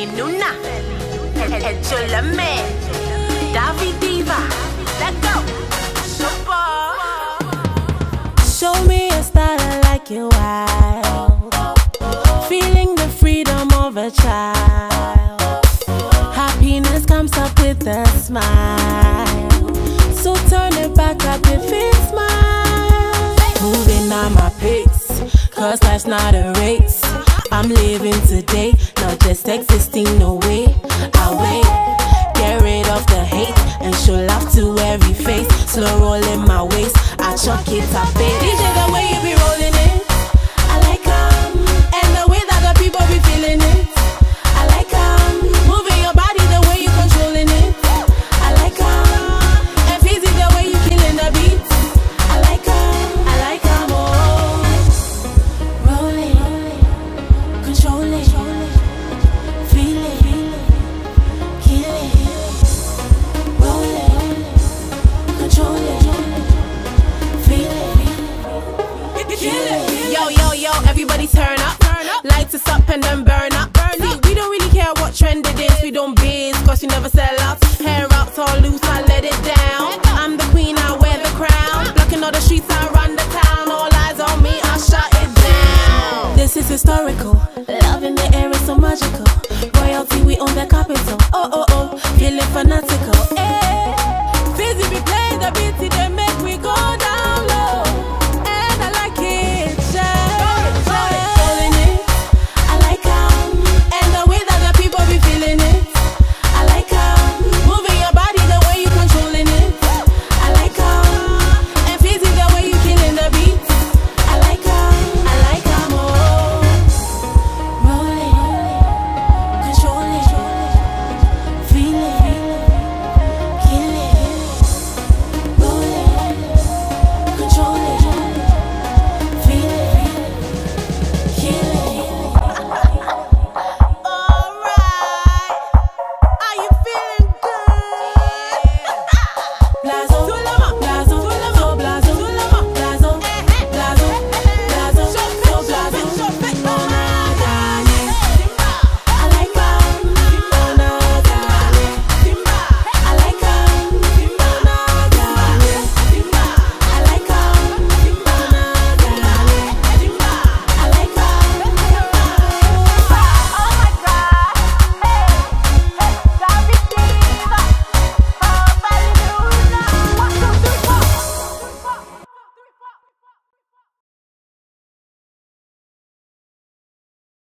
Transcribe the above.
Nuna, Ejolame, Davi Diva, let go. Show me a style I like you wild, feeling the freedom of a child. Happiness comes up with a smile, so turn it back up if it's mine. Moving on my pace, cause life's not a race. I'm living today, not just existing, no way. I wait, get rid of the hate, and show love to every face. Slow rolling my waist, I chuck it up, baby. DJ, the way you be rolling it, I like and the way that the people be feeling it, I like moving your body the way you controlling it, I like and Fizzy the way you killing the beats, I like oh, rolling, controlling, feeling, killing, rolling, controlling, feeling, killing. Yo, everybody turn up, light us up and then burn up. See, we don't really care what trend it is, we don't biz, cause you never sell out. Hair out all loose, I let it down. I'm the queen, I wear the crown. Blocking all the streets, I run the town. All eyes on me, I shut it down. This is historical, love in the air is so magical. Royalty, we own the capital. Oh, feeling fanatical.